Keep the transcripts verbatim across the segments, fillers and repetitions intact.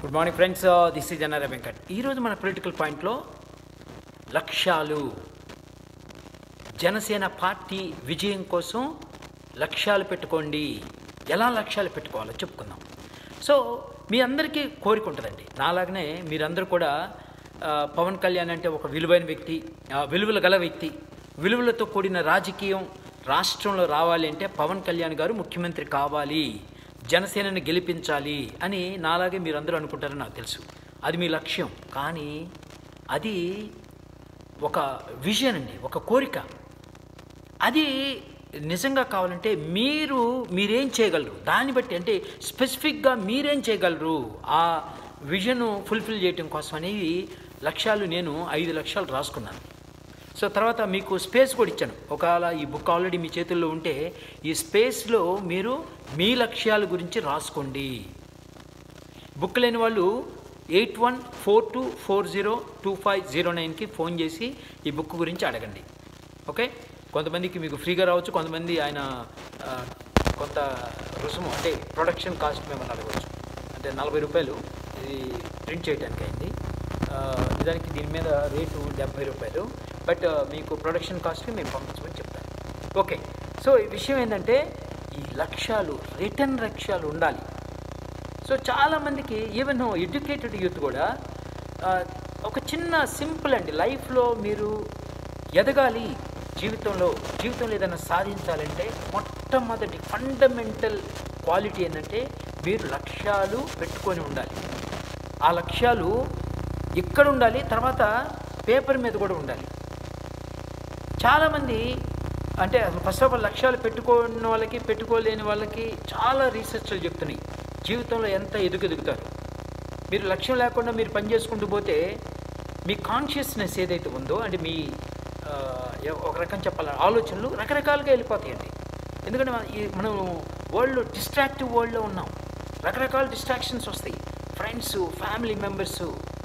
Good morning friends, this is N R I Venkat. ఈరోజు మన political పాయింట్లో లక్ష్యాలు, జనసేన పార్టీ విజయం కోసం లక్ష్యాలు పెట్టుకోండి, ఎలా లక్ష్యాలు పెట్టుకోవాలో చెప్పుకుందాం. సో మీ అందరికీ కోరిక ఉంటుందండి, నాలాగనే మీరందరూ కూడా పవన్ కళ్యాణ్ అంటే ఒక విలువైన వ్యక్తి, విలువలు గల వ్యక్తి, విలువలతో కూడిన రాజకీయం రాష్ట్రంలో రావాలి అంటే పవన్ కళ్యాణ్ గారు ముఖ్యమంత్రి కావాలి, జనసేనని గెలిపించాలి అని నాలాగే మీరందరూ అనుకుంటారని నాకు తెలుసు. అది మీ లక్ష్యం. కానీ అది ఒక విజన్ అండి, ఒక కోరిక. అది నిజంగా కావాలంటే మీరు మీరేం చేయగలరు, దాన్ని బట్టి అంటే స్పెసిఫిక్గా మీరేం చేయగలరు ఆ విజన్ ఫుల్ఫిల్ చేయటం కోసం అనేవి లక్ష్యాలు నేను ఐదు లక్ష్యాలు రాసుకున్నాను. సో తర్వాత మీకు స్పేస్ కూడా ఇచ్చాను. ఒకవేళ ఈ బుక్ ఆల్రెడీ మీ చేతుల్లో ఉంటే ఈ స్పేస్లో మీరు మీ లక్ష్యాల గురించి రాసుకోండి. బుక్ లేని వాళ్ళు eight one four two four zero two five zero నైన్కి ఫోన్ చేసి ఈ బుక్ గురించి అడగండి. ఓకే, కొంతమందికి మీకు ఫ్రీగా రావచ్చు, కొంతమంది ఆయన కొంత రుసుము అంటే ప్రొడక్షన్ కాస్ట్ మేము అడగవచ్చు. అంటే నలభై రూపాయలు ఇది ప్రింట్ చేయడానికి అయింది, దానికి దీని మీద రేటు డెబ్బై రూపాయలు, బట్ మీకు ప్రొడక్షన్ కాస్ట్కి మేము పంపించమని చెప్తాను. ఓకే, సో ఈ విషయం ఏంటంటే ఈ లక్ష్యాలు, రిటర్న్ లక్ష్యాలు ఉండాలి. సో చాలామందికి ఈవెన్ ఎడ్యుకేటెడ్ యూత్ కూడా ఒక చిన్న సింపుల్ అండి, లైఫ్లో మీరు ఎదగాలి, జీవితంలో జీవితంలో ఏదైనా సాధించాలంటే మొట్టమొదటి ఫండమెంటల్ క్వాలిటీ ఏంటంటే మీరు లక్ష్యాలు పెట్టుకొని ఉండాలి. ఆ లక్ష్యాలు ఇక్కడ ఉండాలి, తర్వాత పేపర్ మీద కూడా ఉండాలి. చాలామంది అంటే ఫస్ట్ ఆఫ్ ఆల్ లక్ష్యాలు పెట్టుకున్న వాళ్ళకి పెట్టుకోలేని వాళ్ళకి చాలా రీసెర్చ్లు చెప్తున్నాయి జీవితంలో ఎంత ఎదుగుతారు. మీరు లక్ష్యం లేకుండా మీరు పని చేసుకుంటూ పోతే మీ కాన్షియస్నెస్ ఏదైతే ఉందో అంటే మీ ఒక రకం చెప్పాలి ఆలోచనలు రకరకాలుగా వెళ్ళిపోతాయండి. ఎందుకంటే మనం వరల్డ్లో డిస్ట్రాక్టివ్ వరల్డ్లో ఉన్నాం, రకరకాల డిస్ట్రాక్షన్స్ వస్తాయి. ఫ్రెండ్స్, ఫ్యామిలీ మెంబర్స్,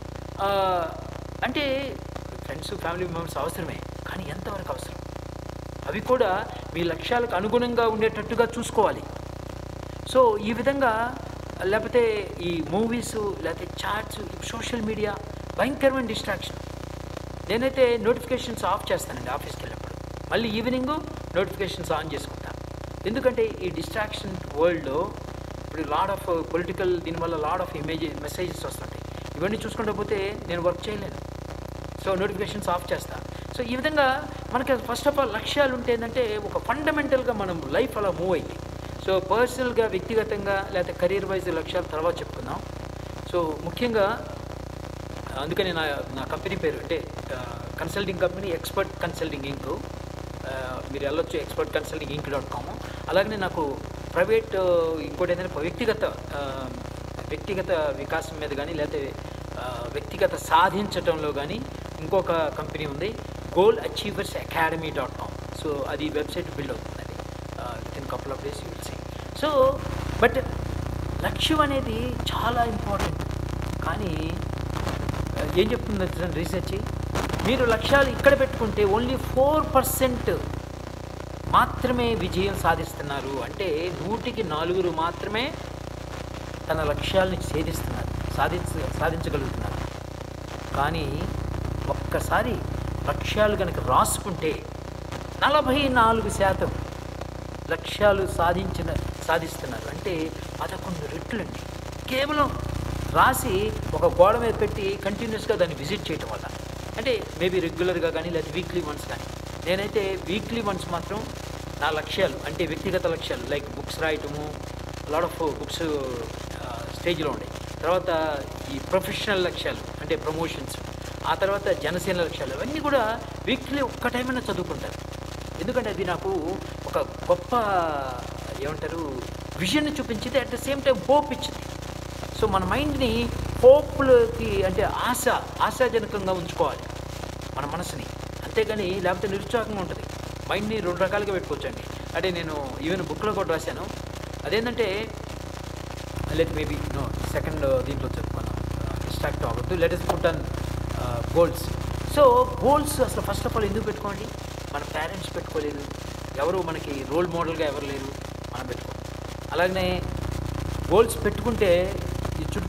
అంటే ఫ్రెండ్స్ ఫ్యామిలీ మెంబర్స్ అవసరమే, కానీ ఎంతవరకు అవసరం అవి కూడా మీ లక్ష్యాలకు అనుగుణంగా ఉండేటట్టుగా చూసుకోవాలి. సో ఈ విధంగా లేకపోతే ఈ మూవీస్ లేకపోతే చాట్స్, సోషల్ మీడియా భయంకరమైన డిస్ట్రాక్షన్. నేనైతే నోటిఫికేషన్స్ ఆఫ్ చేస్తానండి ఆఫీస్కి వెళ్ళినప్పుడు, మళ్ళీ ఈవినింగ్ నోటిఫికేషన్స్ ఆన్ చేసుకుంటాను. ఎందుకంటే ఈ డిస్ట్రాక్షన్ వరల్డ్లో ఇప్పుడు లాడ్ ఆఫ్ పొలిటికల్ దీనివల్ల లాడ్ ఆఫ్ ఇమేజ్ మెసేజెస్ వస్తుంటాయి. ఇవన్నీ చూసుకుంటూ పోతే నేను వర్క్ చేయలేను, సో నోటిఫికేషన్స్ ఆఫ్ చేస్తాను. సో ఈ విధంగా మనకి ఫస్ట్ ఆఫ్ ఆల్ లక్ష్యాలు ఉంటే ఏంటంటే ఒక ఫండమెంటల్గా మనం లైఫ్ అలా మూవ్ అయింది. సో పర్సనల్గా, వ్యక్తిగతంగా లేకపోతే కెరీర్ వైజ్ లక్ష్యాలు తర్వాత చెప్పుకుందాం. సో ముఖ్యంగా అందుకని నా నా కంపెనీ పేరు అంటే consulting company Expert Consulting Inc. మీరు వెళ్ళొచ్చు Expert Consulting Inc dot com. అలాగనే నాకు ప్రైవేట్ ఇంకోటి ఏంటంటే వ్యక్తిగత వ్యక్తిగత వికాసం మీద కానీ లేకపోతే వ్యక్తిగత సాధించటంలో కానీ ఇంకొక కంపెనీ ఉంది, Goal Achievers Academy dot com. So అది వెబ్సైట్ బిల్డ్ అవుతుందండి within couple of days you will see. So but లక్ష్యం అనేది చాలా ఇంపార్టెంట్. కానీ ఏం చెప్తుంది రీసెర్చ్, మీరు లక్ష్యాలు ఇక్కడ పెట్టుకుంటే ఓన్లీ ఫోర్ పర్సెంట్ మాత్రమే విజయం సాధిస్తున్నారు. అంటే నూటికి నాలుగురు మాత్రమే తన లక్ష్యాలని ఛేదిస్తున్నారు, సాధించ సాధించగలుగుతున్నారు. కానీ ఒక్కసారి లక్ష్యాలు కనుక రాసుకుంటే నలభై నాలుగు శాతం లక్ష్యాలు సాధించిన సాధిస్తున్నారు. అంటే పదకొండు రెట్లండి కేవలం రాసి ఒక గోడ మీద పెట్టి కంటిన్యూస్గా దాన్ని విజిట్ చేయటం వల్ల. అంటే మేబీ రెగ్యులర్గా కానీ లేదా వీక్లీ వన్స్ కానీ. నేనైతే వీక్లీ వన్స్ మాత్రం నా లక్ష్యాలు అంటే వ్యక్తిగత లక్ష్యాలు లైక్ బుక్స్ రాయటము, లాట్ ఆఫ్ బుక్స్ స్టేజ్లో ఉండే, తర్వాత ఈ ప్రొఫెషనల్ లక్ష్యాలు అంటే ప్రమోషన్స్, ఆ తర్వాత జనసేన లక్ష్యాలు, అవన్నీ కూడా వీక్లీ ఒక్క టైమైనా చదువుకుంటాను. ఎందుకంటే అది నాకు ఒక గొప్ప ఏమంటారు విజన్ చూపించింది, at the same time hope ఇచ్చింది. సో మన మైండ్ని హోప్లోకి అంటే ఆశ ఆశాజనకంగా ఉంచుకోవాలి మన మనసుని, అంతేగాని లేకపోతే నిరుత్సాహంగా ఉంటుంది. మైండ్ని రెండు రకాలుగా పెట్టుకోవచ్చండి. అంటే నేను ఈవెన్ బుక్లో కూడా రాశాను, అదేంటంటే లెట్ మేబీ నో సెకండ్ దీంట్లో చెప్పుకున్నాం, డిస్ట్రాక్ట్ అవ్వద్దు, let us put on goals. So goals అసలు ఫస్ట్ ఆఫ్ ఆల్ ఎందుకు పెట్టుకోండి, మన పేరెంట్స్ పెట్టుకోలేదు, ఎవరు మనకి రోల్ మోడల్గా ఎవరు లేరు, మనం పెట్టుకోం. అలాగనే గోల్స్ పెట్టుకుంటే ఈ చుట్టూ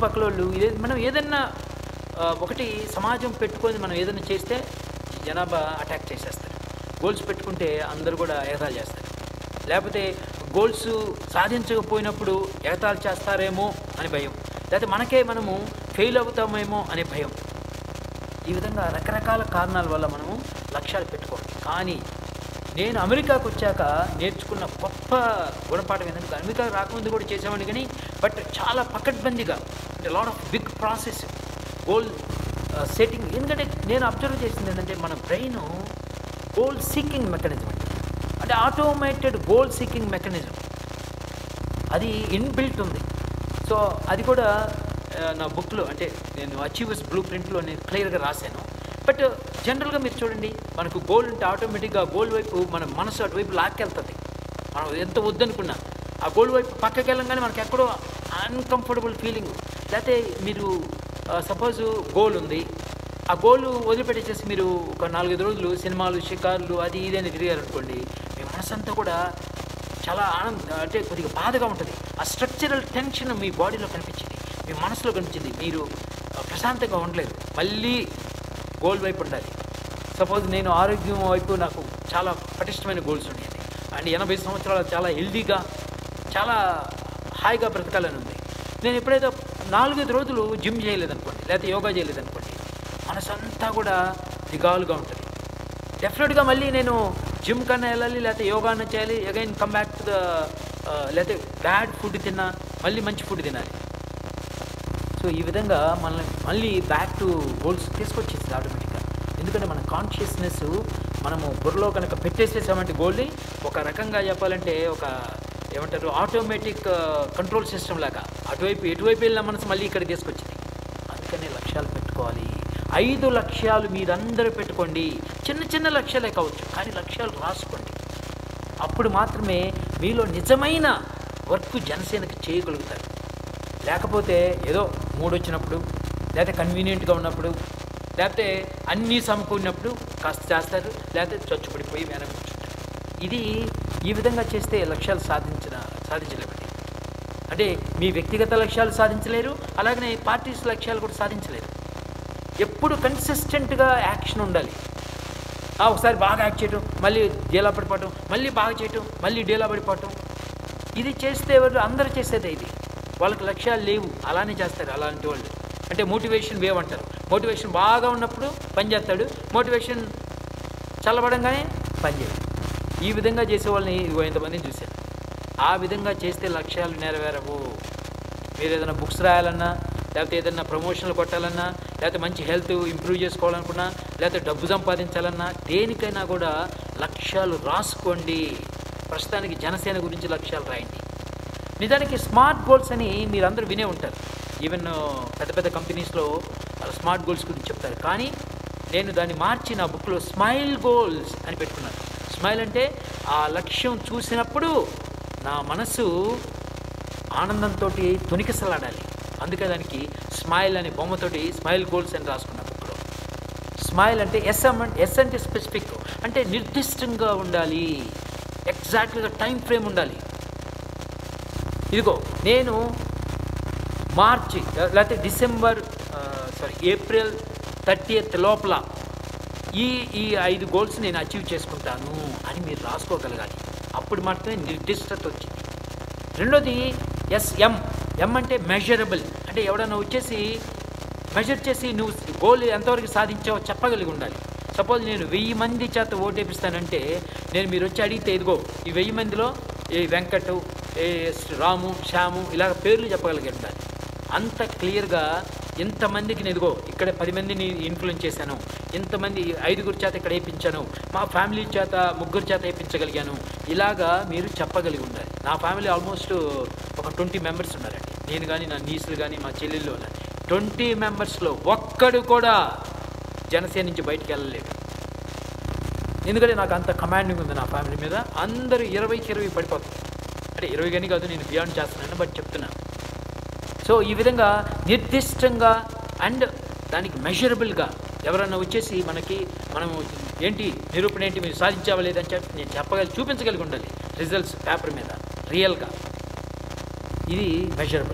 చుట్టుపక్కల వాళ్ళు ఇదే మనం ఏదన్నా ఒకటి సమాజం పెట్టుకొని మనం ఏదైనా చేస్తే జనాభా అటాక్ చేసేస్తారు. గోల్స్ పెట్టుకుంటే అందరూ కూడా ఎగతాళి చేస్తారు. లేకపోతే గోల్స్ సాధించకపోయినప్పుడు ఎగతాళి చేస్తారేమో అని భయం, లేకపోతే మనకే మనము ఫెయిల్ అవుతామేమో అనే భయం. ఈ విధంగా రకరకాల కారణాల వల్ల మనము లక్ష్యాలు పెట్టుకోవాలి. కానీ నేను అమెరికాకు వచ్చాక నేర్చుకున్న గొప్ప గుణపాఠం ఏంటంటే, అమెరికా రాకముందు కూడా చేసేవాడిని కానీ బట్ చాలా పకడ్బందీగా, అంటే lot of big process goal setting. ఎందుకంటే నేను అబ్జర్వ్ చేసింది ఏంటంటే మన బ్రెయిన్ గోల్ సీకింగ్ మెకానిజం అంటే అంటే ఆటోమేటెడ్ గోల్ సీకింగ్ మెకానిజం అది ఇన్బిల్ట్ ఉంది. సో అది కూడా నా బుక్లో, అంటే నేను అచీవర్స్ బ్లూ ప్రింట్లో నేను క్లియర్గా రాశాను. బట్ జనరల్గా మీరు చూడండి, మనకు గోల్ ఉంటే ఆటోమేటిక్గా గోల్ వైపు మన మనసు అటువైపు లాక్కెళ్తుంది. మనం ఎంత వద్దనుకున్నా ఆ గోల్ వైపు పక్కకి వెళ్ళంగానే మనకు ఎక్కడో అన్కంఫర్టబుల్ ఫీలింగ్. లేకపోతే మీరు సపోజ్ గోల్ ఉంది, ఆ గోల్ వదిలిపెట్టేసేసి మీరు ఒక నాలుగైదు రోజులు సినిమాలు షికార్లు అది ఇదని తిరిగారనుకోండి, మీ మనసంతా కూడా చాలా ఆనంద అంటే కొద్దిగా బాధగా ఉంటుంది. ఆ స్ట్రక్చరల్ టెన్షన్ మీ బాడీలో కనిపించింది, మీ మనసులో కనిపించింది, మీరు ప్రశాంతంగా ఉండలేదు. మళ్ళీ గోల్ వైపు ఉండాలి. సపోజ్ నేను ఆరోగ్యం వైపు నాకు చాలా పటిష్టమైన గోల్స్ ఉండేది అండ్ ఎనభై సంవత్సరాలు చాలా హెల్దీగా చాలా హాయిగా బ్రతకాలని ఉంది. నేను ఎప్పుడైతే నాలుగైదు రోజులు జిమ్ చేయలేదనుకోండి, లేకపోతే యోగా చేయలేదనుకోండి, మనసంతా కూడా దిగాలుగా ఉంటుంది. డెఫినెట్గా మళ్ళీ నేను జిమ్ కన్నా వెళ్ళాలి, లేకపోతే యోగానే చేయాలి, again come back to the లేకపోతే బ్యాడ్ ఫుడ్ తిన్నా మళ్ళీ మంచి ఫుడ్ తినాలి. సో ఈ విధంగా మనల్ని మళ్ళీ బ్యాక్ టు గోల్స్ తీసుకొచ్చేసింది ఆటోమేటిక్గా. ఎందుకంటే మన కాన్షియస్నెస్ మనము బుర్రలో కనుక పెట్టేసేసామంటే గోల్ని ఒక రకంగా చెప్పాలంటే ఒక ఏమంటారు ఆటోమేటిక్ కంట్రోల్ సిస్టమ్ లాగా అటువైపు ఎటువైపు వెళ్ళిన మనసు మళ్ళీ ఇక్కడ తీసుకొచ్చింది. అందుకనే లక్ష్యాలు పెట్టుకోవాలి. ఐదు లక్ష్యాలు మీరందరూ పెట్టుకోండి. చిన్న చిన్న లక్ష్యాలే కావచ్చు, కానీ లక్ష్యాలు రాసుకోండి. అప్పుడు మాత్రమే మీలో నిజమైన వర్క్ జనసేనకి చేయగలుగుతారు. లేకపోతే ఏదో మూడు వచ్చినప్పుడు, లేకపోతే కన్వీనియంట్గా ఉన్నప్పుడు, లేకపోతే అన్నీ సమకూరినప్పుడు కాస్త చేస్తారు, లేకపోతే చచ్చుపడిపోయి వెనక కూర్చుంటారు. ఇది ఈ విధంగా చేస్తే లక్ష్యాలు సాధించిన సాధించలేమండి. అంటే మీ వ్యక్తిగత లక్ష్యాలు సాధించలేరు, అలాగనే పార్టీస్ లక్ష్యాలు కూడా సాధించలేరు. ఎప్పుడు కన్సిస్టెంట్గా యాక్షన్ ఉండాలి. ఒకసారి బాగా యాక్ట్ చేయటం, మళ్ళీ డేలా పడిపోవటం, మళ్ళీ బాగా చేయటం, మళ్ళీ డేలా పడిపోవటం, ఇది చేస్తే ఎవరు అందరూ చేసేదే. ఇది వాళ్ళకి లక్ష్యాలు లేవు, అలానే చేస్తారు అలాంటి వాళ్ళు. అంటే మోటివేషన్ వేవ్ అంటారు. మోటివేషన్ బాగా ఉన్నప్పుడు పని చేస్తాడు, మోటివేషన్ చల్లబడంగానే పని చేయడు. ఈ విధంగా చేసే వాళ్ళని ఎంతమందిని చూశాను. ఆ విధంగా చేస్తే లక్ష్యాలు నెరవేరవు. మీరు ఏదైనా బుక్స్ రాయాలన్నా, లేకపోతే ఏదైనా ప్రమోషన్లు కొట్టాలన్నా, లేకపోతే మంచి హెల్త్ ఇంప్రూవ్ చేసుకోవాలనుకున్నా, లేకపోతే డబ్బు సంపాదించాలన్నా, దేనికైనా కూడా లక్ష్యాలు రాసుకోండి. ప్రస్తుతానికి జనసేన గురించి లక్ష్యాలు రాయండి. నిజానికి స్మార్ట్ గోల్స్ అని మీరు అందరూ వినే ఉంటారు. ఈవెన్ పెద్ద పెద్ద కంపెనీస్లో స్మార్ట్ గోల్స్ గురించి చెప్తారు. కానీ నేను దాన్ని మార్చి నా బుక్లో స్మైల్ గోల్స్ అని పెట్టుకున్నాను. స్మైల్ అంటే ఆ లక్ష్యం చూసినప్పుడు నా మనసు ఆనందంతో తొణికిసలాడాలి. అందుకే దానికి స్మైల్ అనే బొమ్మతోటి స్మైల్ గోల్స్ అని రాసుకున్నా బుక్లో. స్మైల్ అంటే ఎస్ ఎస్ అంటే స్పెసిఫిక్, అంటే నిర్దిష్టంగా ఉండాలి, ఎగ్జాక్ట్గా టైం ఫ్రేమ్ ఉండాలి. ఇదిగో నేను మార్చి లేకపోతే డిసెంబర్ సారీ ఏప్రిల్ థర్టీయత్ లోపల ఈ ఈ ఐదు గోల్స్ నేను అచీవ్ చేసుకుంటాను అని మీరు రాసుకోగలగాలి. అప్పుడు మాత్రమే నిర్దిష్టత వచ్చింది. రెండోది ఎస్ఎం. ఎం అంటే మెజరబుల్, అంటే ఎవడన్నా వచ్చేసి మెజర్ చేసి నువ్వు గోల్ ఎంతవరకు సాధించావో చెప్పగలిగి ఉండాలి. సపోజ్ నేను వెయ్యి మంది చేత ఓటేపిస్తానంటే నేను మీరు వచ్చి అడిగితే ఇదిగో ఈ వెయ్యి మందిలో ఏ వెంకట్, ఏ రాము, శ్యాము ఇలాగ పేర్లు చెప్పగలిగి ఉండాలి. అంత క్లియర్గా ఇంతమందికి నేను ఇదిగో ఇక్కడ పది మందిని ఇన్ఫ్లుయెన్స్ చేశాను, ఇంతమంది ఐదుగురు చేత ఇక్కడ వేయించాను, మా ఫ్యామిలీ చేత ముగ్గురు చేత వేయించగలిగాను, ఇలాగా మీరు చెప్పగలిగి ఉండాలి. నా ఫ్యామిలీ ఆల్మోస్ట్ ఒక ట్వంటీ మెంబర్స్ ఉన్నారండి. నేను కానీ నా నీసులు కానీ మా చెల్లెళ్ళు ఉన్నారు. ట్వంటీ మెంబర్స్లో ఒక్కడు కూడా జనసేన నుంచి బయటికి వెళ్ళలేదు. ఎందుకంటే నాకు అంత కమాండింగ్ ఉంది నా ఫ్యామిలీ మీద. అందరూ ఇరవైకి ఇరవై పడిపోతుంది. అంటే ఇరవై కానీ కాదు, నేను బియాండ్ చేస్తున్నాను బట్ చెప్తున్నాను. సో ఈ విధంగా నిర్దిష్టంగా అండ్ దానికి మెజరబుల్గా ఎవరన్నా వచ్చేసి మనకి మనము ఏంటి నిరూపణ ఏంటి మీరు సాధించావా లేదని చెప్పి నేను చెప్పగలిగి చూపించగలిగి ఉండాలి రిజల్ట్స్ పేపర్ మీద రియల్గా. ఇది మెజరబుల్.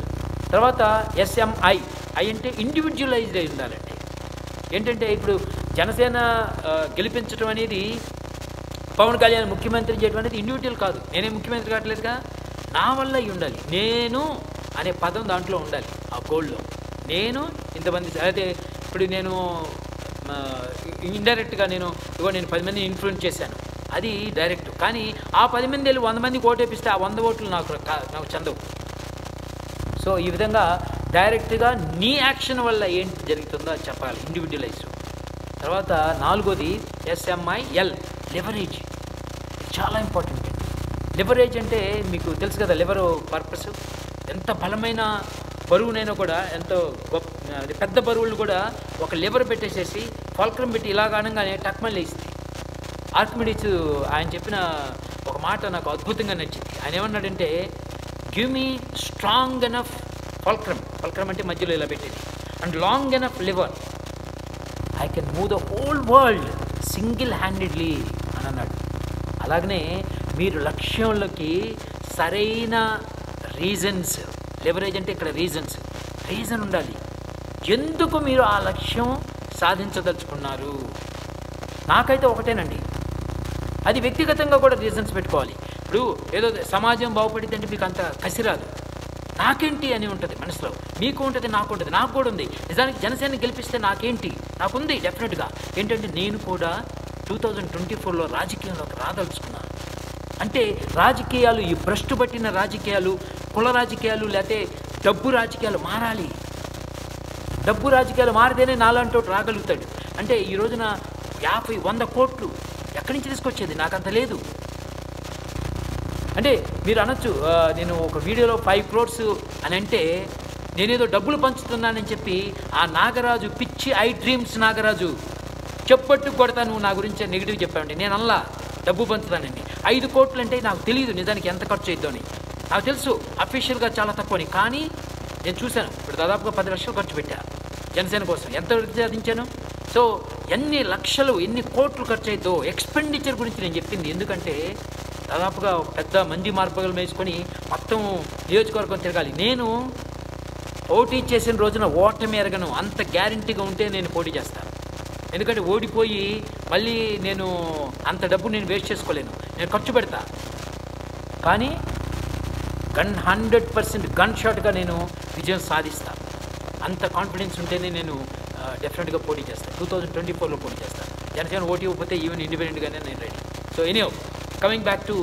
తర్వాత ఎస్ఎంఐ, ఐ అంటే ఇండివిజువలైజ్డ్ అయి ఉండాలండి. ఏంటంటే ఇప్పుడు జనసేన గెలిపించడం అనేది, పవన్ కళ్యాణ్ ముఖ్యమంత్రి చేయడం అనేది ఇండివిజువల్ కాదు. నేనే ముఖ్యమంత్రి కావట్లేదుగా, నా వల్ల అయి ఉండాలి. నేను అనే పదం దాంట్లో ఉండాలి. ఆ గోల్డ్లో నేను ఇంతమంది, అయితే ఇప్పుడు నేను ఇండైరెక్ట్గా నేను ఇగో నేను పది మందిని ఇన్ఫ్లుయెన్స్ చేశాను, అది డైరెక్ట్. కానీ ఆ పది మంది వెళ్ళి వంద మందికి ఓటు వేపిస్తే ఆ వంద ఓట్లు నాకు నాకు చెందవు. సో ఈ విధంగా డైరెక్ట్గా నీ యాక్షన్ వల్ల ఏంటి జరుగుతుందో అది చెప్పాలి, ఇండివిజువలైజ్. తర్వాత నాలుగోది ఎస్ఎంఐఎల్, లివరేజ్. చాలా ఇంపార్టెంట్. లివరేజ్ అంటే మీకు తెలుసు కదా, లివర్ పర్పస్. ఎంత బలమైన బరువునైనా కూడా, ఎంతో గొప్ప పెద్ద బరువులు కూడా ఒక లివర్ పెట్టేసేసి ఫల్క్రం పెట్టి ఇలాగ అనగానే టక్మని లేస్తుంది. ఆర్కిమిడీస్ ఆయన చెప్పిన ఒక మాట నాకు అద్భుతంగా నచ్చింది. ఆయన ఏమన్నాడంటే, give me strong enough fulcrum, fulcrum అంటే మధ్యలో ఇలా పెట్టేది, and long enough lever, I can move the whole world single handedly అని అన్నాడు. అలాగనే మీరు లక్ష్యంలోకి సరైన రీజన్స్, లివరేజ్ అంటే ఇక్కడ రీజన్స్, రీజన్ ఉండాలి. ఎందుకు మీరు ఆ లక్ష్యం సాధించదలుచుకున్నారు? నాకైతే ఒకటేనండి, అది వ్యక్తిగతంగా కూడా రీజన్స్ పెట్టుకోవాలి. ఇప్పుడు ఏదో సమాజం బాగుపడిద్దంటే మీకు అంత కసి రాదు. నాకేంటి అని ఉంటుంది మనసులో, మీకు ఉంటుంది, నాకు ఉంటుంది, నాకు కూడా ఉంది. నిజానికి జనసేన గెలిపిస్తే నాకేంటి, నాకుంది డెఫినెట్గా. ఏంటంటే నేను కూడా టూ థౌజండ్ ట్వంటీ ఫోర్లో రాజకీయంలోకి రాదలుచుకున్నాను. అంటే రాజకీయాలు, ఈ భ్రష్టు పట్టిన రాజకీయాలు, కుల రాజకీయాలు, లేకపోతే డబ్బు రాజకీయాలు మారాలి. డబ్బు రాజకీయాలు మారితేనే నాలంటూ రాగలుగుతాడు. అంటే ఈ రోజున యాభై వంద కోట్లు ఎక్కడి నుంచి తీసుకొచ్చేది? నాకంత లేదు. అంటే మీరు అనొచ్చు, నేను ఒక వీడియోలో ఫైవ్ క్రోర్స్ అని అంటే నేనేదో డబ్బులు పంచుతున్నానని చెప్పి ఆ నాగరాజు, పిచ్చి ఐ డ్రీమ్స్ నాగరాజు చెప్పట్టు కొడతా, నువ్వు నా గురించి నెగిటివ్ చెప్పావండి. నేను అలా డబ్బు పంచుతానండి. ఐదు కోట్లు అంటే నాకు తెలియదు నిజానికి ఎంత ఖర్చు అయిద్దో అని. నాకు తెలుసు అఫీషియల్గా చాలా తక్కువని, కానీ నేను చూశాను. ఇప్పుడు దాదాపుగా పది లక్షలు ఖర్చు పెట్టా జనసేన కోసం. ఎంత సాధించాను? సో ఎన్ని లక్షలు, ఎన్ని కోట్లు ఖర్చు అయిద్దో ఎక్స్పెండిచర్ గురించి నేను చెప్పింది. ఎందుకంటే దాదాపుగా పెద్ద మంది మార్పులు వేసుకొని మొత్తం నియోజకవర్గం తిరగాలి. నేను పోటీ చేసిన రోజున ఓటమి ఎరగను, అంత గ్యారంటీగా ఉంటే నేను పోటీ చేస్తాను. ఎందుకంటే ఓడిపోయి మళ్ళీ నేను అంత డబ్బు నేను వేస్ట్ చేసుకోలేను, నేను ఖర్చు పెడతా. కానీ గన్ హండ్రెడ్ పర్సెంట్ గన్ షాట్గా నేను విజయం సాధిస్తాను. అంత కాన్ఫిడెన్స్ ఉంటేనే నేను డెఫినెట్గా పోటీ చేస్తాను. టూ థౌజండ్ ట్వంటీ ఫోర్లో పోటీ చేస్తాను. జనసేన ఓటీ ఇవ్వకపోతే ఈవెన్ ఇండిపెండెంట్గానే నేను ready. So anyhow, coming back to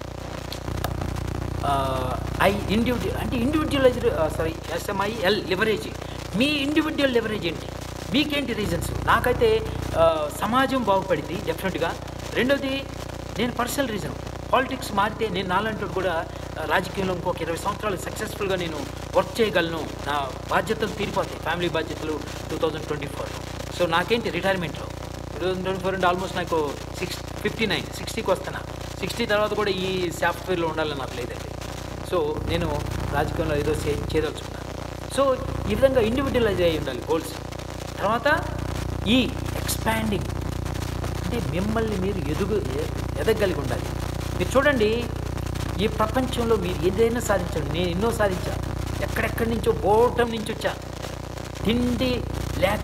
I individual అంటే ఇండివిజువలైజ్డ్ సారీ ఎస్ఎంఐఎల్ లివరేజ్. మీ ఇండివిజువల్ లివరేజ్ ఏంటి? మీకేంటి రీజన్స్? నాకైతే సమాజం బాగుపడింది డెఫినెట్గా. రెండోది నేను పర్సనల్ రీజన్, పాలిటిక్స్ మారితే నేను నాలంటూ కూడా రాజకీయంలో ఇంకొక ఇరవై సంవత్సరాలు సక్సెస్ఫుల్గా నేను వర్క్ చేయగలను. నా బాధ్యతలు తీరిపోతాయి, ఫ్యామిలీ బాధ్యతలు two thousand twenty four. So నాకేంటి రిటైర్మెంట్లో టూ థౌజండ్ ట్వంటీ ఫోర్ అంటే ఆల్మోస్ట్ నాకు సిక్స్ ఫిఫ్టీ నైన్ సిక్స్టీకి వస్తున్నా. సిక్స్టీ తర్వాత కూడా ఈ సాఫ్ట్వేర్లో ఉండాలని నాకు లేదండి. సో నేను రాజకీయంలో ఏదో చే చేయదలుచుకున్నాను. సో ఈ విధంగా ఇండివిజువలైజ్ అయి ఉండాలి గోల్స్. తర్వాత ఈ ఎక్స్పాండింగ్ అంటే మిమ్మల్ని మీరు ఎదుగు ఎదగలిగి ఉండాలి. మీరు చూడండి, ఈ ప్రపంచంలో మీరు ఏదైనా సాధించండి. నేను ఎన్నో సాధించా, ఎక్కడెక్కడి నుంచో బోటం నుంచి వచ్చా. తిండి లేక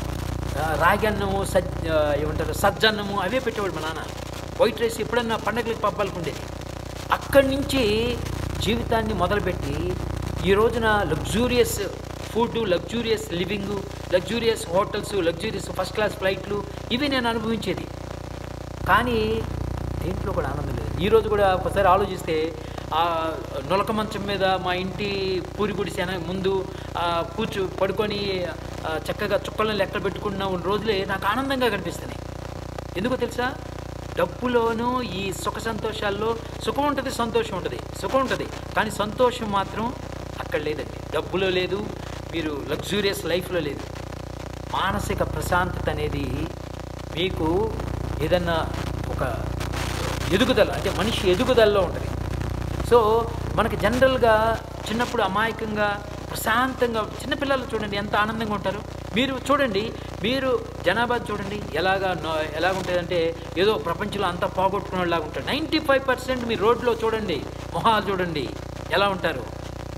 రాగి అన్నము, సజ్ ఏమంటారు సజ్జన్నము అవే పెట్టేవాడు మా నాన్న. వైట్ రైస్ ఎప్పుడన్నా పండగలకు పబ్బాలకు ఉండేది. అక్కడి నుంచి జీవితాన్ని మొదలుపెట్టి ఈ రోజున luxurious food, luxurious living, luxurious hotels, luxurious first class ఫ్లైట్లు, ఇవి నేను అనుభవించేది. కానీ దేంట్లో కూడా ఆనందం లేదు. ఈరోజు కూడా ఒకసారి ఆలోచిస్తే ఆ నొలక మంచం మీద మా ఇంటి పూరి గుడిసెన ముందు కూర్చు పడుకొని చక్కగా చుక్కలను లెక్క పెట్టుకున్న రోజులే నాకు ఆనందంగా కనిపిస్తున్నాయి. ఎందుకో తెలుసా? డబ్బులోనూ ఈ సుఖ సంతోషాల్లో సుఖం ఉంటుంది, సంతోషం ఉంటుంది. సుఖం ఉంటుంది కానీ సంతోషం మాత్రం అక్కడ లేదండి. డబ్బులో లేదు, మీరు లగ్జూరియస్ లైఫ్లో లేదు. మానసిక ప్రశాంతత అనేది మీకు ఏదన్నా ఒక ఎదుగుదల, అంటే మనిషి ఎదుగుదలలో ఉంటుంది. సో మనకి జనరల్గా చిన్నప్పుడు అమాయకంగా ప్రశాంతంగా చిన్నపిల్లలు చూడండి ఎంత ఆనందంగా ఉంటారు. మీరు చూడండి, మీరు జనాభా చూడండి ఎలాగా ఎలాగ ఉంటుందంటే ఏదో ప్రపంచంలో అంతా పోగొట్టుకునేలాగా ఉంటారు. నైంటీ ఫైవ్ పర్సెంట్ మీరు రోడ్లో చూడండి, మొహాలు చూడండి ఎలా ఉంటారు.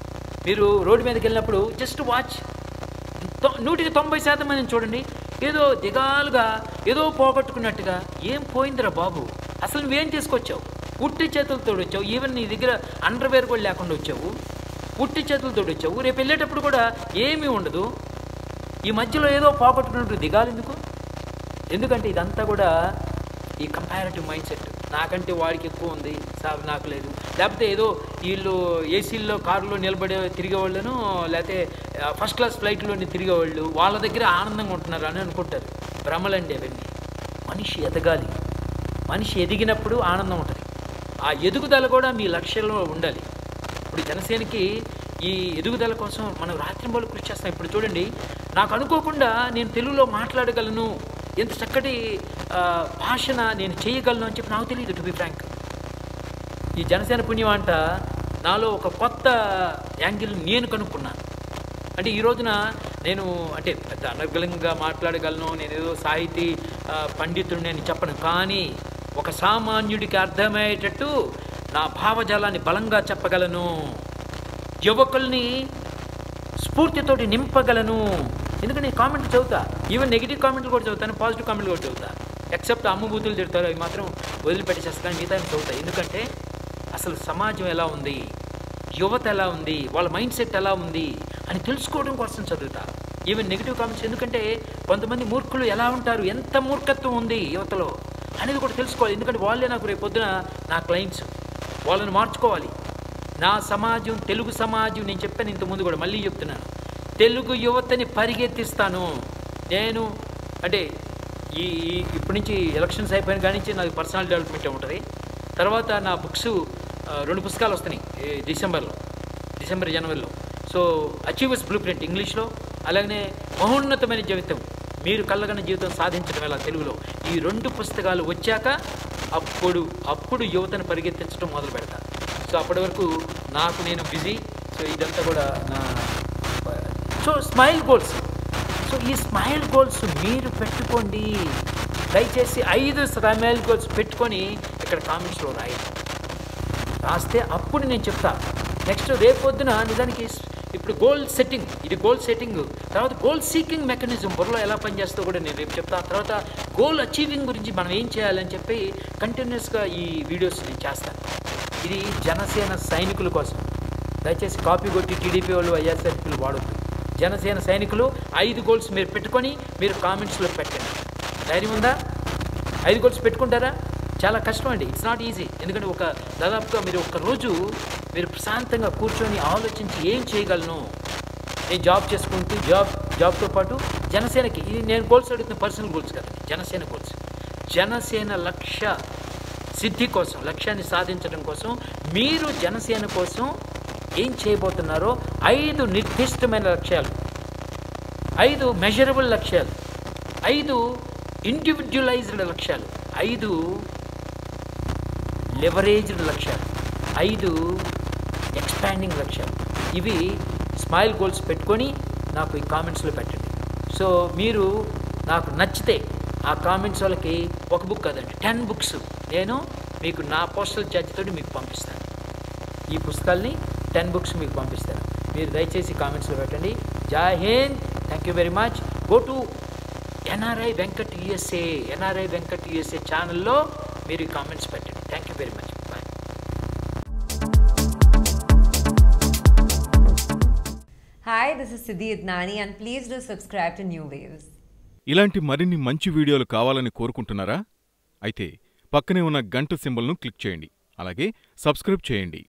మీరు రోడ్డు మీదకి వెళ్ళినప్పుడు జస్ట్ వాచ్, నూటికి తొంభై శాతం మందిని చూడండి, ఏదో దిగాలుగా ఏదో పోగొట్టుకున్నట్టుగా. ఏం పోయిందిరా బాబు, అసలు నువ్వేం తీసుకొచ్చావు? ఉట్టి చేతులతో వచ్చావు, ఈవెన్ నీ దగ్గర అండర్వేర్ కూడా లేకుండా వచ్చావు, ఉట్టి చేతులతో వచ్చావు. రేపు వెళ్ళేటప్పుడు కూడా ఏమీ ఉండదు. ఈ మధ్యలో ఏదో పోగొట్టుకున్నట్టు దిగాలి ఎందుకు? ఎందుకంటే ఇదంతా కూడా ఈ కంపారిటివ్ మైండ్ సెట్. నాకంటే వాడికి ఎక్కువ ఉంది, సార్ నాకు లేదు. లేకపోతే ఏదో వీళ్ళు ఏసీల్లో కారులో నిలబడే తిరిగేవాళ్ళను, లేకపోతే ఫస్ట్ క్లాస్ ఫ్లైట్లోని తిరిగేవాళ్ళు వాళ్ళ దగ్గర ఆనందంగా ఉంటున్నారు అని అనుకుంటారు. భ్రమలండి అవన్నీ. మనిషి ఎదగాలి, మనిషి ఎదిగినప్పుడు ఆనందం ఉంటుంది. ఆ ఎదుగుదల కూడా మీ లక్ష్యంలో ఉండాలి. ఇప్పుడు జనసేనకి ఈ ఎదుగుదల కోసం మనం రాత్రింబళ్ళు కృషి చేస్తాం. ఇప్పుడు చూడండి, నాకు అనుకోకుండా నేను తెలుగులో మాట్లాడగలను, ఎంత చక్కటి భాషన నేను చేయగలను అని చెప్పి నాకు తెలియదు, టు బి ఫ్రాంక్. ఈ జనసేన పుణ్యం అంట నాలో ఒక కొత్త యాంగిల్ నేను కనుక్కున్నాను. అంటే ఈ రోజున నేను అంటే పెద్ద అనర్గళంగా మాట్లాడగలను, నేను ఏదో సాహితీ పండితుడిని అని చెప్పను, కానీ ఒక సామాన్యుడికి అర్థమయ్యేటట్టు నా భావజాలాన్ని బలంగా చెప్పగలను, యువకుల్ని స్ఫూర్తితోటి నింపగలను. ఎందుకంటే నేను కామెంట్లు చదువుతా, ఈవెన్ నెగిటివ్ కామెంట్లు కూడా చదువుతాను, పాజిటివ్ కామెంట్లు కూడా చదువుతా. ఎక్సెప్ట్ అమ్మబూతులు తిడతారు, అవి మాత్రం వదిలిపెట్టేసేస్తాను, మిగతా చదువుతా. ఎందుకంటే అసలు సమాజం ఎలా ఉంది, యువత ఎలా ఉంది, వాళ్ళ మైండ్ సెట్ ఎలా ఉంది అని తెలుసుకోవడం కోసం చదువుతా. ఈవెన్ నెగిటివ్ కామెంట్స్, ఎందుకంటే కొంతమంది మూర్ఖులు ఎలా ఉంటారు, ఎంత మూర్ఖత్వం ఉంది యువతలో అనేది కూడా తెలుసుకోవాలి. ఎందుకంటే వాళ్ళే నాకు రేపు పొద్దున నా క్లయింట్స్, వాళ్ళని మార్చుకోవాలి. నా సమాజం, తెలుగు సమాజం, నేను చెప్పాను ఇంతకుముందు కూడా, మళ్ళీ చెప్తున్నాను, తెలుగు యువతని పరిగెత్తిస్తాను నేను. అంటే ఈ ఇప్పటి నుంచి ఎలక్షన్స్ అయిపోయిన కాడి నుంచి నాకు పర్సనల్ డెవలప్మెంట్ ఉంటుంది. తర్వాత నా బుక్స్ రెండు పుస్తకాలు వస్తున్నాయి డిసెంబర్లో, డిసెంబర్ జనవరిలో. సో అచీవర్స్ బ్లూ ప్రింట్ ఇంగ్లీష్లో, అలాగనే మహోన్నతమైన జీవితం, మీరు కళ్ళగన్న జీవితం సాధించడం ఎలా తెలుగులో. ఈ రెండు పుస్తకాలు వచ్చాక అప్పుడు అప్పుడు యువతను పరిగెత్తించడం మొదలు పెడతా. సో అప్పటి వరకు నాకు నేను బిజీ. సో ఇదంతా కూడా నా సో స్మైల్ గోల్స్. సో ఈ స్మైల్ గోల్స్ మీరు పెట్టుకోండి దయచేసి. ఐదు స్మైల్ గోల్స్ పెట్టుకొని ఇక్కడ కామెంట్స్లో రాయండి. రాస్తే అప్పుడు నేను చెప్తా. నెక్స్ట్ రేపు పొద్దున నిజానికి ఇప్పుడు గోల్ సెట్టింగ్, ఇది గోల్ సెట్టింగ్, తర్వాత గోల్ సీకింగ్ మెకానిజం బుర్రలో ఎలా పనిచేస్తుందో కూడా నేను రేపు చెప్తా. తర్వాత గోల్ అచీవింగ్ గురించి మనం ఏం చేయాలని చెప్పి కంటిన్యూస్గా ఈ వీడియోస్ నేను చేస్తాను. ఇది జనసేన సైనికుల కోసం. దయచేసి కాపీ కొట్టి టీడీపీ వాళ్ళు వైఎస్ఆర్పీలు వాడొద్దు. జనసేన సైనికులు ఐదు గోల్స్ మీరు పెట్టుకొని మీరు కామెంట్స్లో పెట్టండి. ధైర్యం ఉందా? ఐదు గోల్స్ పెట్టుకుంటారా? చాలా కష్టం అండి, ఇట్స్ నాట్ ఈజీ. ఎందుకంటే ఒక దాదాపుగా మీరు ఒక రోజు మీరు ప్రశాంతంగా కూర్చొని ఆలోచించి ఏం చేయగలను, నేను జాబ్ చేసుకుంటూ జాబ్ జాబ్తో పాటు జనసేనకి, ఇది నేను గోల్స్ అడుగుతున్న పర్సనల్ గోల్స్ కదా, జనసేన గోల్స్. జనసేన లక్ష్య సిద్ధి కోసం, లక్ష్యాన్ని సాధించడం కోసం మీరు జనసేన కోసం ఏం చేయబోతున్నారో ఐదు నిర్దిష్టమైన లక్ష్యాలు, ఐదు మెజరబుల్ లక్ష్యాలు, ఐదు ఇండివిజువలైజ్డ్ లక్ష్యాలు, ఐదు లెవరేజ్డ్ లక్ష్యాలు, ఐదు ఎక్స్పాండింగ్ లక్ష్యాలు. ఇవి స్మైల్ గోల్స్ పెట్టుకొని నాకు ఈ కామెంట్స్లో పెట్టండి. సో మీరు నాకు నచ్చితే ఆ కామెంట్స్ వాళ్ళకి ఒక బుక్ కాదండి, టెన్ బుక్స్ నేను మీకు నా పోస్టల్ ఛార్జ్ తోటి మీకు పంపిస్తాను. ఈ పుస్తకాల్ని టెన్ బుక్స్ మీకు పంపిస్తాను. మీరు దయచేసి కామెంట్స్లో పెట్టండి. Jai Hind, thank you very much. Go to NRI Venkat USA, NRI Venkat USA ఛానల్లో మీరు ఈ కామెంట్స్ పెట్టండి. Thank you very much. Bye. Hi, this is Siddhi Idnani and please do subscribe to New Waves. ఇలాంటి మరిన్ని మంచి వీడియోలు కావాలని కోరుకుంటున్నారా? అయితే పక్కనే ఉన్న గంట సింబల్ను క్లిక్ చేయండి. అలాగే సబ్స్క్రైబ్ చేయండి.